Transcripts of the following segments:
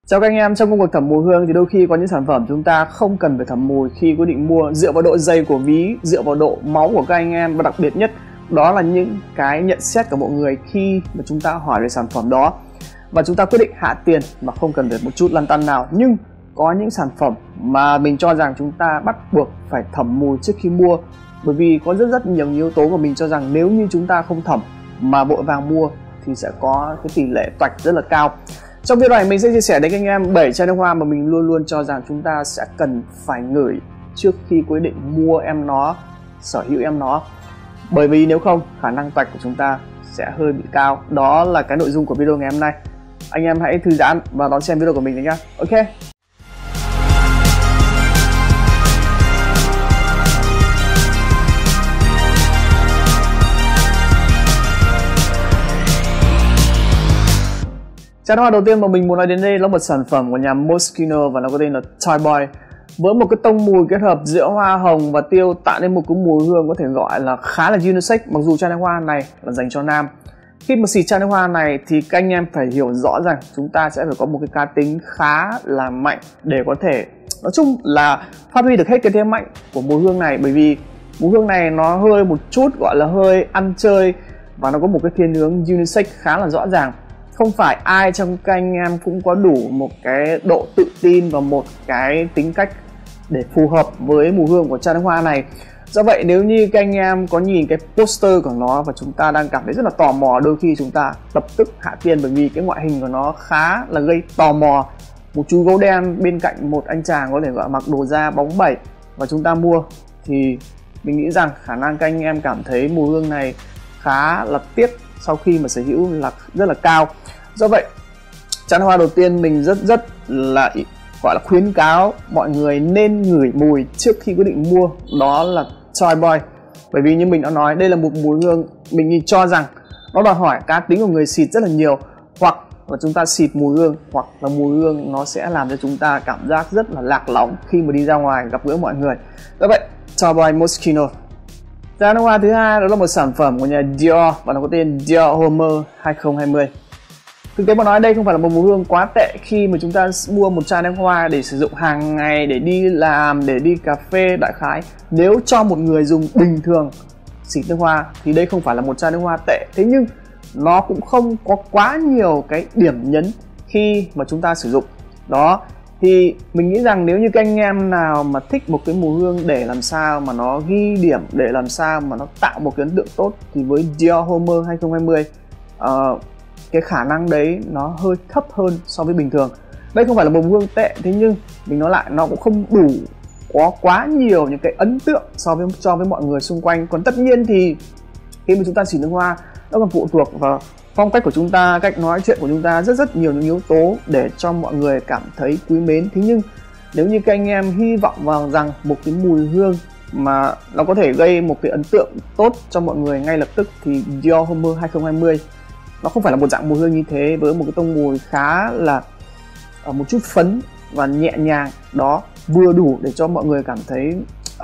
Chào các anh em, trong công cuộc thẩm mùi hương thì đôi khi có những sản phẩm chúng ta không cần phải thẩm mùi khi quyết định mua, dựa vào độ dày của ví, dựa vào độ máu của các anh em, và đặc biệt nhất đó là những cái nhận xét của mọi người khi mà chúng ta hỏi về sản phẩm đó và chúng ta quyết định hạ tiền mà không cần phải một chút lăn tăn nào. Nhưng có những sản phẩm mà mình cho rằng chúng ta bắt buộc phải thẩm mùi trước khi mua, bởi vì có rất nhiều yếu tố mà mình cho rằng nếu như chúng ta không thẩm mà vội vàng mua thì sẽ có cái tỷ lệ toạch rất là cao. Trong video này mình sẽ chia sẻ đến các anh em 7 chai nước hoa mà mình luôn cho rằng chúng ta sẽ cần phải ngửi trước khi quyết định mua em nó, sở hữu em nó. Bởi vì nếu không, khả năng toạch của chúng ta sẽ hơi bị cao. Đó là cái nội dung của video ngày hôm nay. Anh em hãy thư giãn và đón xem video của mình nhé. Ok. Chai nước hoa đầu tiên mà mình muốn nói đến đây là một sản phẩm của nhà Moschino và nó có tên là Toy Boy. Với một cái tông mùi kết hợp giữa hoa hồng và tiêu tạo nên một cái mùi hương có thể gọi là khá là unisex, mặc dù chai nước hoa này là dành cho nam. Khi mà xịt chai nước hoa này thì các anh em phải hiểu rõ rằng chúng ta sẽ phải có một cái cá tính khá là mạnh để có thể nói chung là phát huy được hết cái thế mạnh của mùi hương này, bởi vì mùi hương này nó hơi một chút gọi là hơi ăn chơi và nó có một cái thiên hướng unisex khá là rõ ràng. Không phải ai trong các anh em cũng có đủ một cái độ tự tin và một cái tính cách để phù hợp với mùi hương của chai nước hoa này. Do vậy nếu như các anh em có nhìn cái poster của nó và chúng ta đang cảm thấy rất là tò mò, đôi khi chúng ta lập tức hạ tiền, bởi vì cái ngoại hình của nó khá là gây tò mò. Một chú gấu đen bên cạnh một anh chàng có thể gọi mặc đồ da bóng bẩy và chúng ta mua, thì mình nghĩ rằng khả năng các anh em cảm thấy mùi hương này khá là tiếc sau khi mà sở hữu là rất là cao. Do vậy chai nước hoa đầu tiên mình rất là gọi là khuyến cáo mọi người nên ngửi mùi trước khi quyết định mua, đó là Toy Boy. Bởi vì như mình đã nói, đây là một mùi hương mình cho rằng nó đòi hỏi cá tính của người xịt rất là nhiều, hoặc là chúng ta xịt mùi hương, hoặc là mùi hương nó sẽ làm cho chúng ta cảm giác rất là lạc lõng khi mà đi ra ngoài gặp gỡ mọi người. Do vậy Toy Boy Moschino. Chai nước hoa thứ hai đó là một sản phẩm của nhà Dior và nó có tên Dior Homme 2020. Thực tế mà nói, đây không phải là một mùi hương quá tệ khi mà chúng ta mua một chai nước hoa để sử dụng hàng ngày, để đi làm, để đi cà phê. Đại khái nếu cho một người dùng bình thường xịt nước hoa thì đây không phải là một chai nước hoa tệ. Thế nhưng nó cũng không có quá nhiều cái điểm nhấn khi mà chúng ta sử dụng. Đó, thì mình nghĩ rằng nếu như các anh em nào mà thích một cái mùi hương để làm sao mà nó ghi điểm, để làm sao mà nó tạo một cái ấn tượng tốt, thì với Dior Homme 2020 cái khả năng đấy nó hơi thấp hơn so với bình thường. Đây không phải là một mùi hương tệ, thế nhưng mình nói lại, nó cũng không đủ có quá nhiều những cái ấn tượng so với mọi người xung quanh. Còn tất nhiên thì khi mà chúng ta xịt nước hoa, nó còn phụ thuộc vào phong cách của chúng ta, cách nói chuyện của chúng ta, rất nhiều những yếu tố để cho mọi người cảm thấy quý mến. Thế nhưng nếu như các anh em hy vọng vào rằng một cái mùi hương mà nó có thể gây một cái ấn tượng tốt cho mọi người ngay lập tức, thì Dior Homme 2020 nó không phải là một dạng mùi hương như thế, với một cái tông mùi khá là một chút phấn và nhẹ nhàng. Đó, vừa đủ để cho mọi người cảm thấy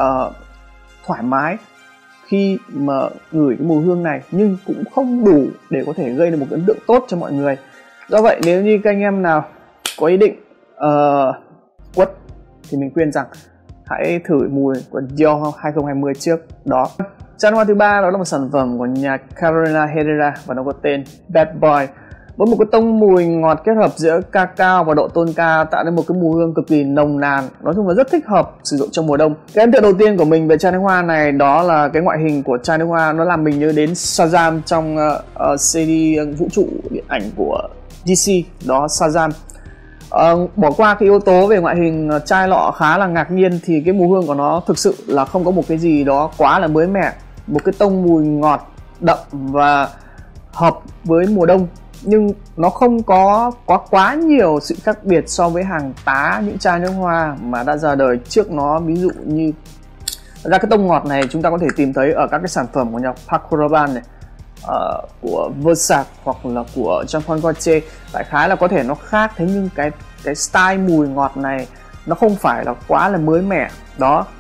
thoải mái khi mà ngửi cái mùi hương này, nhưng cũng không đủ để có thể gây được một ấn tượng tốt cho mọi người. Do vậy nếu như các anh em nào có ý định quất thì mình khuyên rằng hãy thử mùi của Dior 2020 trước đó. Chai nước hoa thứ ba đó là một sản phẩm của nhà Carolina Herrera và nó có tên Bad Boy. Với một cái tông mùi ngọt kết hợp giữa cacao và độ tôn cao tạo nên một cái mùi hương cực kỳ nồng nàn, nói chung là rất thích hợp sử dụng trong mùa đông. Cái ấn tượng đầu tiên của mình về chai nước hoa này đó là cái ngoại hình của chai nước hoa, nó làm mình nhớ đến Shazam trong series vũ trụ điện ảnh của DC, đó Shazam. Bỏ qua cái yếu tố về ngoại hình chai lọ khá là ngạc nhiên thì cái mùi hương của nó thực sự là không có một cái gì đó quá là mới mẻ. Một cái tông mùi ngọt đậm và hợp với mùa đông, nhưng nó không có quá nhiều sự khác biệt so với hàng tá những chai nước hoa mà đã ra đời trước nó. Ví dụ như ra cái tông ngọt này chúng ta có thể tìm thấy ở các cái sản phẩm của nhà Paco Rabanne này, của Versace hoặc là của Jean Paul Gaultier. Đại khái là có thể nó khác, thế nhưng cái style mùi ngọt này nó không phải là quá là mới mẻ. Đó,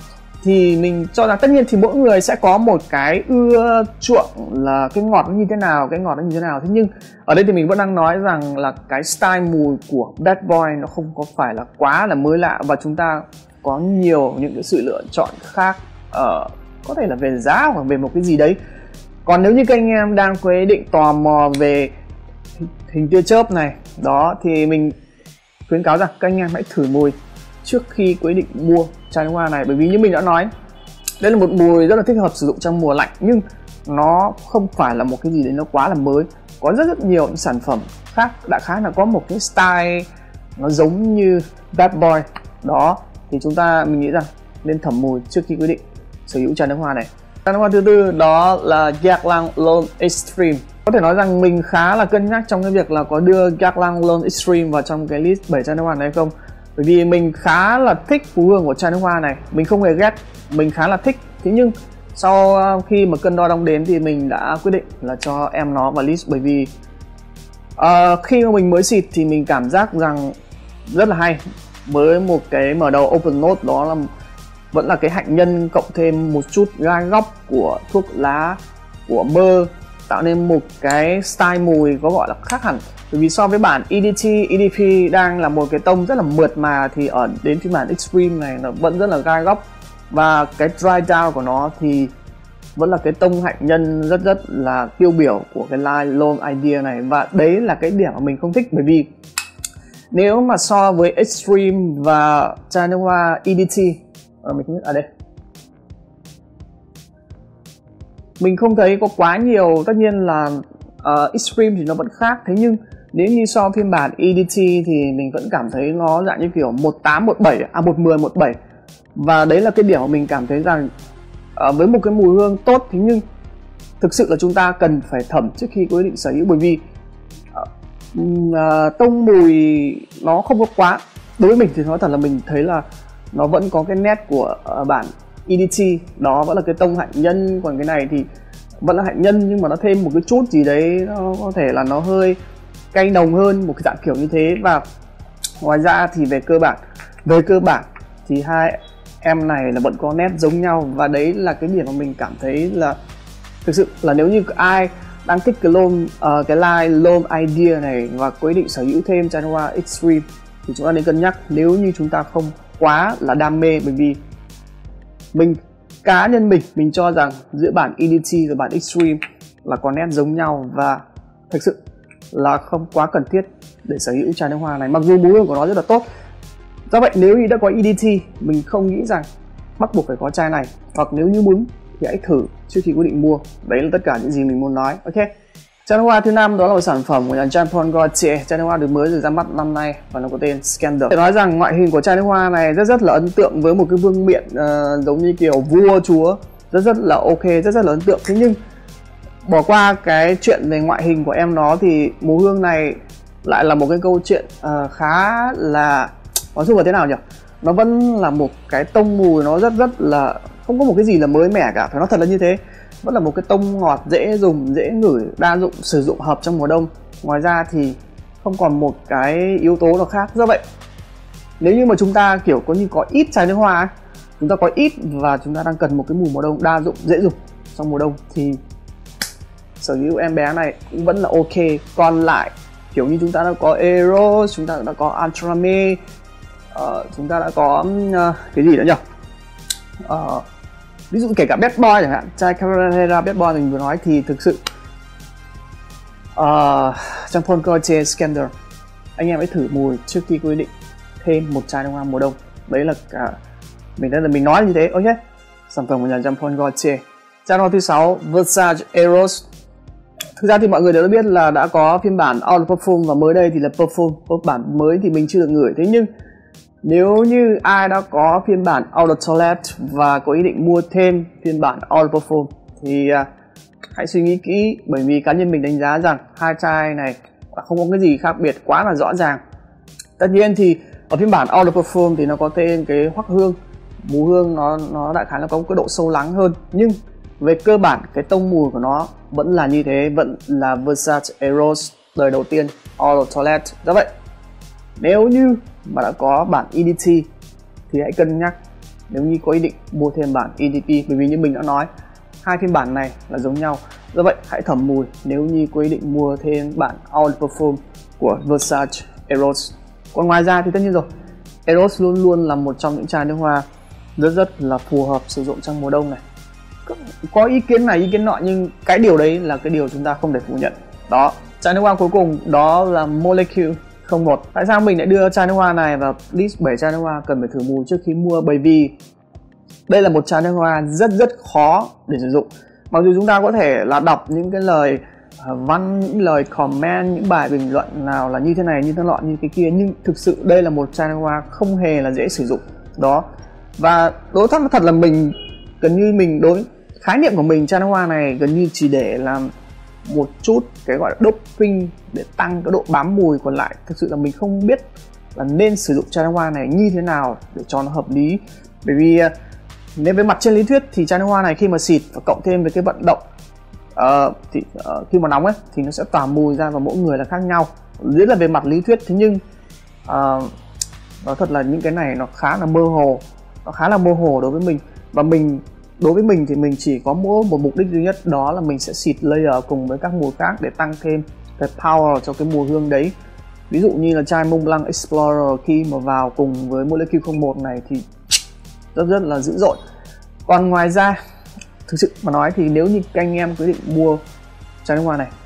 thì mình cho rằng tất nhiên thì mỗi người sẽ có một cái ưa chuộng là cái ngọt nó như thế nào, cái ngọt nó như thế nào. Thế nhưng ở đây thì mình vẫn đang nói rằng là cái style mùi của Bad Boy nó không có phải là quá là mới lạ, và chúng ta có nhiều những cái sự lựa chọn khác, có thể là về giá hoặc về một cái gì đấy. Còn nếu như các anh em đang có ý định tò mò về hình tia chớp này đó, thì mình khuyến cáo rằng các anh em hãy thử mùi trước khi có ý định mua chai nước hoa này. Bởi vì như mình đã nói, đây là một mùi rất là thích hợp sử dụng trong mùa lạnh, nhưng nó không phải là một cái gì đấy nó quá là mới. Có rất nhiều những sản phẩm khác đã khá là có một cái style nó giống như Bad Boy đó, thì mình nghĩ rằng nên thẩm mùi trước khi quyết định sở hữu chai nước hoa này. Chai nước hoa thứ tư đó là Guerlain L'Homme Extreme. Có thể nói rằng mình khá là cân nhắc trong cái việc là có đưa Guerlain L'Homme Extreme vào trong cái list 7 chai nước hoa này hay không. Bởi vì mình khá là thích phú hương của chai nước hoa này, mình không hề ghét, mình khá là thích. Thế nhưng sau khi mà cân đo đong đếm thì mình đã quyết định là cho em nó vào list. Bởi vì khi mà mình mới xịt thì mình cảm giác rằng rất là hay, với một cái mở đầu open note đó là vẫn là cái hạnh nhân cộng thêm một chút gai góc của thuốc lá, của mơ, tạo nên một cái style mùi có gọi là khác hẳn. Bởi vì so với bản EDT, EDP đang là một cái tông rất là mượt mà, thì ở đến phiên bản Extreme này nó vẫn rất là gai góc, và cái dry down của nó thì vẫn là cái tông hạnh nhân rất là tiêu biểu của cái line L'Homme Idea này. Và đấy là cái điểm mà mình không thích, bởi vì nếu mà so với Extreme và chai nước hoa EDT, mình không biết ở đây, mình không thấy có quá nhiều. Tất nhiên là Extreme thì nó vẫn khác, thế nhưng nếu như so phiên bản EDT thì mình vẫn cảm thấy nó dạng như kiểu 18, 17, 10, 17. Và đấy là cái điểm mà mình cảm thấy rằng với một cái mùi hương tốt, thế nhưng thực sự là chúng ta cần phải thẩm trước khi có ý định sở hữu. Bởi vì tông mùi nó không có quá, đối với mình thì nói thật là mình thấy là nó vẫn có cái nét của bản EDT, đó vẫn là cái tông hạnh nhân. Còn cái này thì vẫn là hạnh nhân nhưng mà nó thêm một cái chút gì đấy, nó có thể là nó hơi cay nồng hơn, một cái dạng kiểu như thế. Và ngoài ra thì về cơ bản thì hai em này là vẫn có nét giống nhau, và đấy là cái điểm mà mình cảm thấy là thực sự là nếu như ai đang thích cái line L'Homme Idea này và có ý định sở hữu thêm chai nước hoa Extreme thì chúng ta nên cân nhắc, nếu như chúng ta không quá là đam mê. Bởi vì cá nhân mình cho rằng giữa bản EDT và bản Extreme là có nét giống nhau, và thực sự là không quá cần thiết để sở hữu chai nước hoa này, mặc dù mùi hương của nó rất là tốt. Do vậy nếu như đã có EDT, mình không nghĩ rằng bắt buộc phải có chai này, hoặc nếu như muốn thì hãy thử trước khi quyết định mua. Đấy là tất cả những gì mình muốn nói. Ok, chai nước hoa thứ 5 đó là một sản phẩm của nhà Jean Paul Gaultier. Chai nước hoa được mới ra mắt năm nay và nó có tên Scandal. Để nói rằng ngoại hình của chai nước hoa này rất là ấn tượng, với một cái vương miện giống như kiểu vua chúa, rất là ok, rất là ấn tượng. Thế nhưng bỏ qua cái chuyện về ngoại hình của em nó thì mùi hương này lại là một cái câu chuyện khá là, nói chung là thế nào nhỉ, nó vẫn là một cái tông mùi nó rất là không có một cái gì là mới mẻ cả, phải nói thật là như thế. Vẫn là một cái tông ngọt, dễ dùng, dễ ngửi, đa dụng, sử dụng hợp trong mùa đông. Ngoài ra thì không còn một cái yếu tố nào khác. Do vậy nếu như mà chúng ta kiểu có ít chai nước hoa ấy, chúng ta có ít và chúng ta đang cần một cái mùi mùa đông đa dụng, dễ dùng trong mùa đông, thì sở hữu em bé này cũng vẫn là ok. Còn lại kiểu như chúng ta đã có Eros, chúng ta đã có Ultrame, chúng ta đã có cái gì nữa nhỉ, ví dụ kể cả Bad Boy chẳng hạn, chai Carrera Bad Boy mình vừa nói, thì thực sự Jean Paul Gaultier Scandal, anh em hãy thử mùi trước khi quyết định thêm một chai nước hoa mùa đông. Đấy là cả mình nói như thế. Ok, sản phẩm của nhà Jean Paul Gaultier. Chai nước hoa thứ 6 Versace Eros. Thực ra thì mọi người đều đã biết là đã có phiên bản Eau de Parfum và mới đây thì là Parfum. Bản mới thì mình chưa được ngửi, thế nhưng nếu như ai đã có phiên bản Eau de Toilette và có ý định mua thêm phiên bản Eau de Parfum thì hãy suy nghĩ kỹ, bởi vì cá nhân mình đánh giá rằng hai chai này không có cái gì khác biệt quá là rõ ràng. Tất nhiên thì ở phiên bản Eau de Parfum thì nó có thêm cái hoắc hương, mùi hương nó đại khái là có một cái độ sâu lắng hơn, nhưng về cơ bản cái tông mùi của nó vẫn là như thế, vẫn là Versace Eros đời đầu tiên Eau de Toilette. Do vậy nếu như mà đã có bản EDT thì hãy cân nhắc nếu như có ý định mua thêm bản EDP, bởi vì như mình đã nói, hai phiên bản này là giống nhau. Do vậy hãy thẩm mùi nếu như có ý định mua thêm bản Audio Perform của Versace Eros. Còn ngoài ra thì tất nhiên rồi, Eros luôn luôn là một trong những chai nước hoa rất là phù hợp sử dụng trong mùa đông này. Có ý kiến này ý kiến nọ, nhưng cái điều đấy là cái điều chúng ta không thể phủ nhận. Đó, chai nước hoa cuối cùng đó là Molecule 01. Tại sao mình lại đưa chai nước hoa này vào list 7 chai nước hoa cần phải thử mùi trước khi mua? Bởi vì đây là một chai nước hoa rất khó để sử dụng. Mặc dù chúng ta có thể là đọc những cái lời văn, những lời comment, những bài bình luận nào là như thế này, như thế nọ, như cái kia, nhưng thực sự đây là một chai nước hoa không hề là dễ sử dụng. Đó. Và đối thật là mình gần như mình khái niệm của mình chai nước hoa này gần như chỉ để làm một chút cái gọi là doping để tăng cái độ bám mùi, còn lại thực sự là mình không biết là nên sử dụng chai nước hoa này như thế nào để cho nó hợp lý. Bởi vì nếu với mặt trên lý thuyết thì chai nước hoa này khi mà xịt và cộng thêm với cái vận động khi mà nóng ấy thì nó sẽ tỏa mùi ra, và mỗi người là khác nhau. Rất là về mặt lý thuyết, thế nhưng nói thật là những cái này nó khá là mơ hồ đối với mình. Và đối với mình thì mình chỉ có mỗi một mục đích duy nhất, đó là mình sẽ xịt layer cùng với các mùi khác để tăng thêm cái power cho cái mùi hương đấy. Ví dụ như là chai Mont Blanc Explorer khi mà vào cùng với Molecule 01 này thì rất là dữ dội. Còn ngoài ra, thực sự mà nói thì nếu như các anh em quyết định mua chai nước hoa này,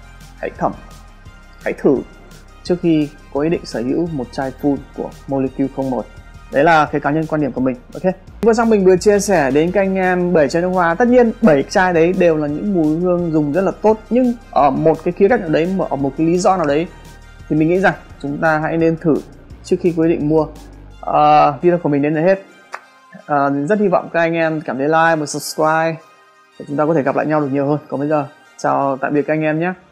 hãy thử trước khi có ý định sở hữu một chai full của Molecule 01. Đấy là cái cá nhân quan điểm của mình. Ok. Vừa xong mình vừa chia sẻ đến các anh em 7 chai nước hoa. Tất nhiên 7 chai đấy đều là những mùi hương dùng rất là tốt, nhưng ở một cái khía cạnh nào đấy, ở một cái lý do nào đấy thì mình nghĩ rằng chúng ta hãy nên thử trước khi quyết định mua. Video của mình đến đây hết. Rất hy vọng các anh em cảm thấy like và subscribe để chúng ta có thể gặp lại nhau được nhiều hơn. Còn bây giờ chào tạm biệt các anh em nhé.